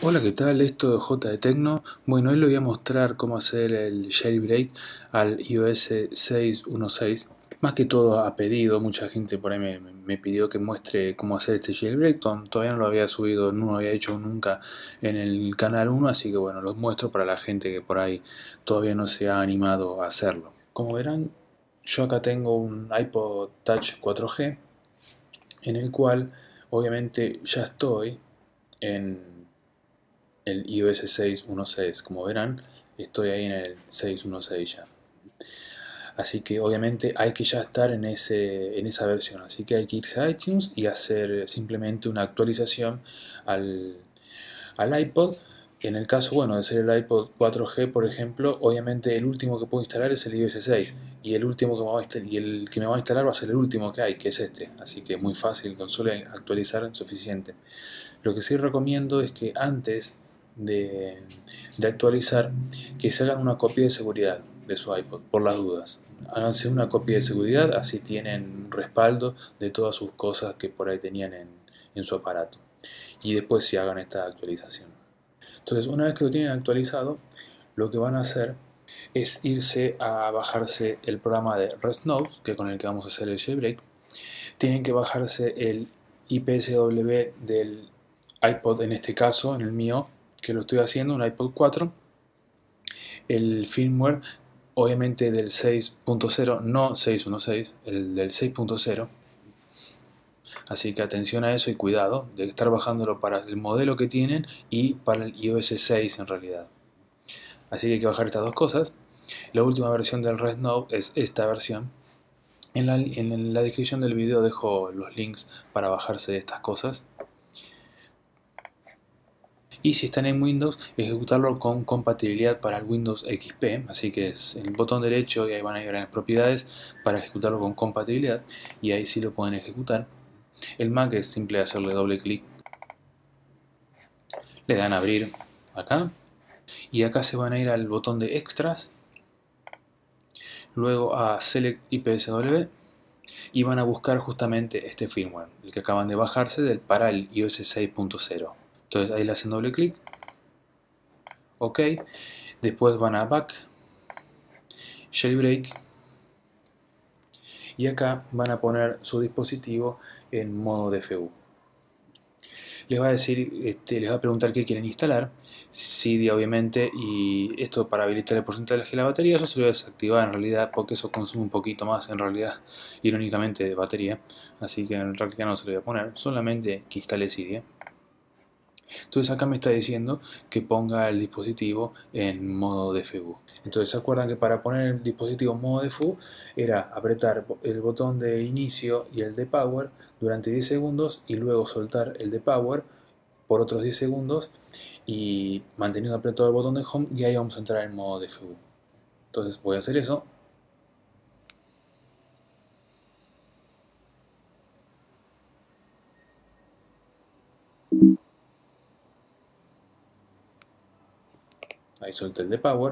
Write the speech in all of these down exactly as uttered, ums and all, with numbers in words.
Hola, ¿qué tal? Esto es J de Tecno. Bueno, hoy les voy a mostrar cómo hacer el jailbreak al iOS seis punto dieciséis. Más que todo a pedido, mucha gente por ahí me, me pidió que muestre cómo hacer este jailbreak. Tom- Todavía no lo había subido, no lo había hecho nunca en el canal uno, así que bueno, los muestro para la gente que por ahí todavía no se ha animado a hacerlo. Como verán, yo acá tengo un iPod Touch cuatro G, en el cual obviamente ya estoy en el iOS seis punto dieciséis. Como verán, estoy ahí en el seis punto dieciséis ya. Así que obviamente hay que ya estar en, ese, en esa versión. Así que hay que irse a iTunes y hacer simplemente una actualización al, al iPod. En el caso, bueno, de ser el iPod cuatro G, por ejemplo, obviamente el último que puedo instalar es el iOS seis. Y el último que me va a instalar, y el que me va a instalar va a ser el último que hay, que es este. Así que muy fácil, con solo actualizar suficiente. Lo que sí recomiendo es que antes de, de actualizar, que se hagan una copia de seguridad de su iPod, por las dudas. Háganse una copia de seguridad, así tienen un respaldo de todas sus cosas que por ahí tenían en, en su aparato. Y después si hagan esta actualización. Entonces, una vez que lo tienen actualizado, lo que van a hacer es irse a bajarse el programa de ResNode, que con el que vamos a hacer el jailbreak. Tienen que bajarse el I P S W del iPod, en este caso, en el mío, que lo estoy haciendo, un iPod cuatro. El firmware, obviamente del seis punto cero, no seis punto dieciséis, el del seis punto cero. Así que atención a eso y cuidado de estar bajándolo para el modelo que tienen y para el iOS seis en realidad. Así que hay que bajar estas dos cosas. La última versión del ResNode es esta versión. En la, en la descripción del video dejo los links para bajarse estas cosas. Y si están en Windows, ejecutarlo con compatibilidad para el Windows X P. Así que es el botón derecho y ahí van a ir a las propiedades para ejecutarlo con compatibilidad. Y ahí sí lo pueden ejecutar. El Mac es simple hacerle doble clic. Le dan a abrir acá. Y acá se van a ir al botón de extras. Luego a Select I P S W. Y van a buscar justamente este firmware, el que acaban de bajarse del, para el iOS seis punto cero. Entonces ahí le hacen doble clic. Ok. Después van a Back, Jailbreak, y acá van a poner su dispositivo en modo D F U. Les va a decir, este, les va a preguntar qué quieren instalar, C D obviamente, y esto para habilitar el porcentaje de la batería. Eso se lo voy a desactivar en realidad porque eso consume un poquito más en realidad, irónicamente, de batería, así que en realidad no se lo voy a poner, solamente que instale C D. Entonces acá me está diciendo que ponga el dispositivo en modo D F U. Entonces se acuerdan que para poner el dispositivo en modo D F U era apretar el botón de inicio y el de power durante diez segundos y luego soltar el de power por otros diez segundos y manteniendo apretado el botón de home, y ahí vamos a entrar en modo D F U. Entonces voy a hacer eso. Ahí solté el de power.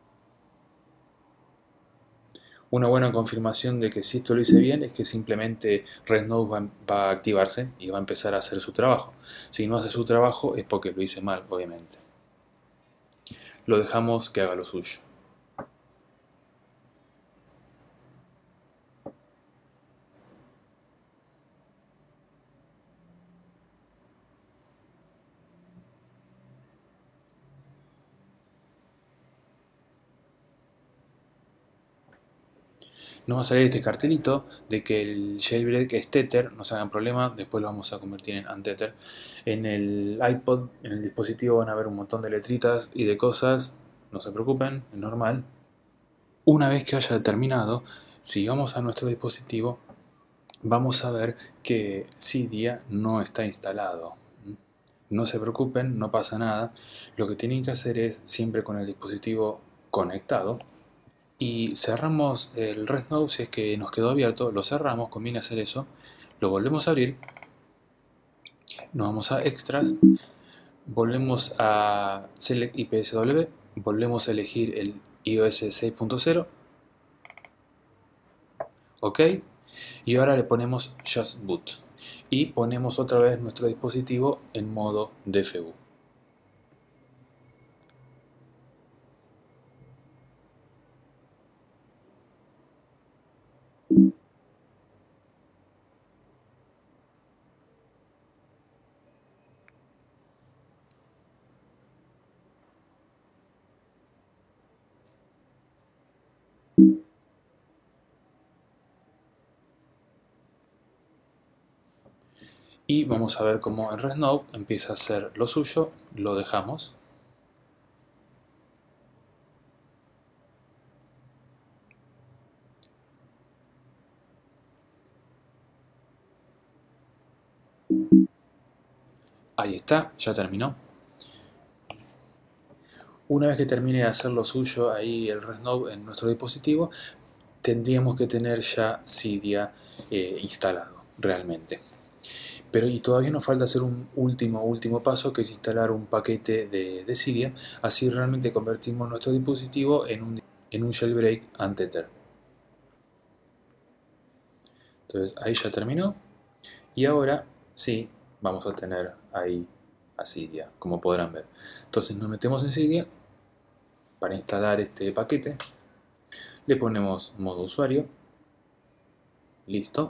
Una buena confirmación de que si esto lo hice bien es que simplemente ResNode va, va a activarse y va a empezar a hacer su trabajo. Si no hace su trabajo es porque lo hice mal, obviamente. Lo dejamos que haga lo suyo. Nos va a salir este cartelito de que el jailbreak es Tether, no se hagan problema, después lo vamos a convertir en Untether. En el iPod, en el dispositivo van a ver un montón de letritas y de cosas, no se preocupen, es normal. Una vez que haya terminado, si vamos a nuestro dispositivo, vamos a ver que Cydia no está instalado. No se preocupen, no pasa nada. Lo que tienen que hacer es, siempre con el dispositivo conectado, y cerramos el ResNode. Si es que nos quedó abierto, lo cerramos, conviene hacer eso. Lo volvemos a abrir, nos vamos a Extras, volvemos a Select I P S W, volvemos a elegir el iOS seis punto cero, ok, y ahora le ponemos Just Boot y ponemos otra vez nuestro dispositivo en modo D F U. Y vamos a ver cómo en RedNote empieza a hacer lo suyo, lo dejamos. Ahí está, ya terminó. Una vez que termine de hacer lo suyo ahí el RedNote en nuestro dispositivo, tendríamos que tener ya Cydia eh, instalado realmente. Pero y todavía nos falta hacer un último, último paso, que es instalar un paquete de, de Cydia. Así realmente convertimos nuestro dispositivo en un, en un jailbreak antether. Entonces ahí ya terminó. Y ahora sí, vamos a tener ahí a Cydia, como podrán ver. Entonces nos metemos en Cydia para instalar este paquete. Le ponemos modo usuario. Listo.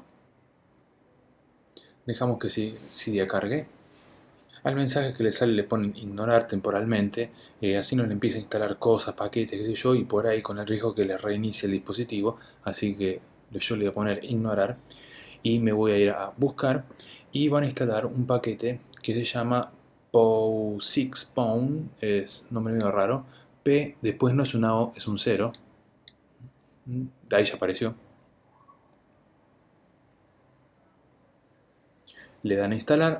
Dejamos que Cydia cargue. Al mensaje que le sale le ponen ignorar temporalmente, eh, así no le empieza a instalar cosas, paquetes, qué sé yo, y por ahí con el riesgo que le reinicie el dispositivo. Así que yo le voy a poner ignorar y me voy a ir a buscar y van a instalar un paquete que se llama POSIX-POWN, es nombre medio raro. P después no es una O, es un cero. De ahí ya apareció. Le dan a instalar,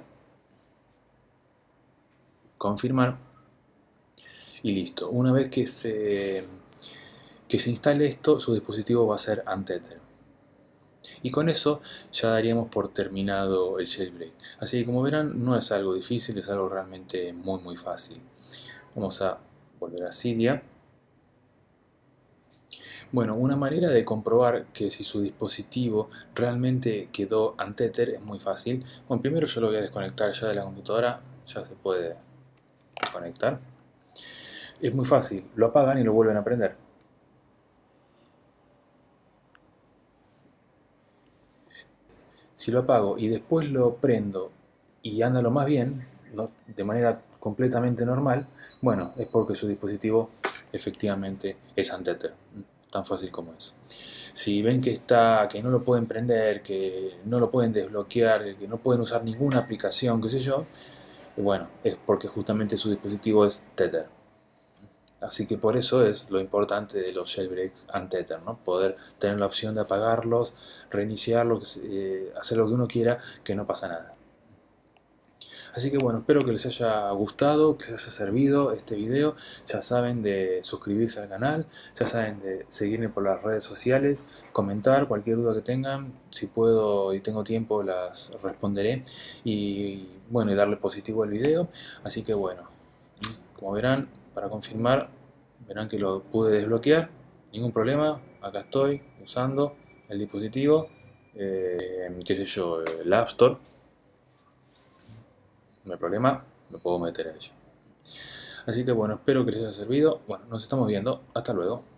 confirmar y listo. Una vez que se, que se instale esto, su dispositivo va a ser antether. Y con eso ya daríamos por terminado el jailbreak. Así que como verán, no es algo difícil, es algo realmente muy muy fácil. Vamos a volver a Cydia. Bueno, una manera de comprobar que si su dispositivo realmente quedó antether es muy fácil. Bueno, primero yo lo voy a desconectar ya de la computadora, ya se puede conectar. Es muy fácil, lo apagan y lo vuelven a prender. Si lo apago y después lo prendo y anda lo más bien, ¿no?, de manera completamente normal, bueno, es porque su dispositivo efectivamente es antether. Tan fácil como es. Si ven que está, que no lo pueden prender, que no lo pueden desbloquear, que no pueden usar ninguna aplicación, qué sé yo, bueno, es porque justamente su dispositivo es tether. Así que por eso es lo importante de los jailbreaks antether, ¿no? Poder tener la opción de apagarlos, reiniciarlos, eh, hacer lo que uno quiera, que no pasa nada. Así que bueno, espero que les haya gustado, que les haya servido este video. Ya saben de suscribirse al canal, ya saben de seguirme por las redes sociales, comentar cualquier duda que tengan. Si puedo y tengo tiempo las responderé. Y bueno, y darle positivo al video. Así que bueno, como verán, para confirmar, verán que lo pude desbloquear. Ningún problema, acá estoy usando el dispositivo, eh, qué sé yo, el App Store. No hay problema, me puedo meter a ello. Así que bueno, espero que les haya servido. Bueno, nos estamos viendo. Hasta luego.